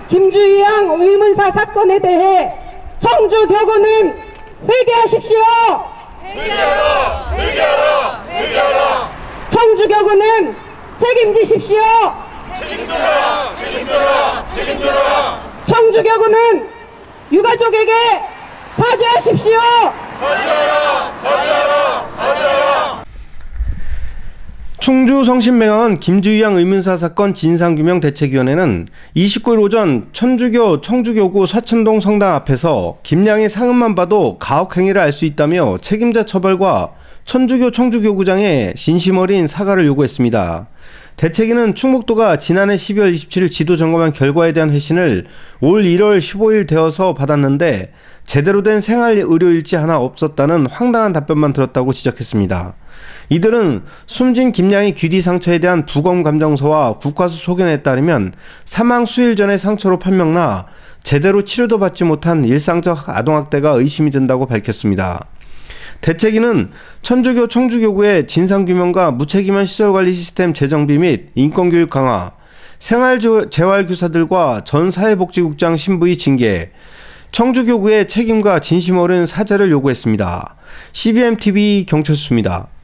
김주희양 의문사 사건에 대해 청주교구는 회개하십시오. 회개하라! 회개하라! 회개하라! 청주교구는 책임지십시오. 책임져라! 책임져라! 책임져라! 청주교구는 유가족에게 사죄하십시오. 사죄하라! 사죄하라! 사죄하라! 충주 성심맹원 김주희양 의문사 사건 진상규명 대책위원회는 29일 오전 천주교 청주교구 서천동 성당 앞에서 김양의 상흔만 봐도 가혹행위를 알 수 있다며 책임자 처벌과 천주교 청주교구장에 진심 어린 사과를 요구했습니다. 대책위는 충북도가 지난해 12월 27일 지도 점검한 결과에 대한 회신을 올 1월 15일 되어서 받았는데 제대로 된 생활의료일지 하나 없었다는 황당한 답변만 들었다고 지적했습니다. 이들은 숨진 김양의 귀뒤 상처에 대한 부검감정서와 국과수 소견에 따르면 사망 수일 전에 상처로 판명나 제대로 치료도 받지 못한 일상적 아동학대가 의심이 든다고 밝혔습니다. 대책위는 천주교 청주교구의 진상규명과 무책임한 시설관리 시스템 재정비 및 인권교육 강화, 생활재활교사들과 전 사회복지국장 신부의 징계, 청주교구의 책임과 진심 어린 사죄를 요구했습니다. CBMTV 경철수입니다.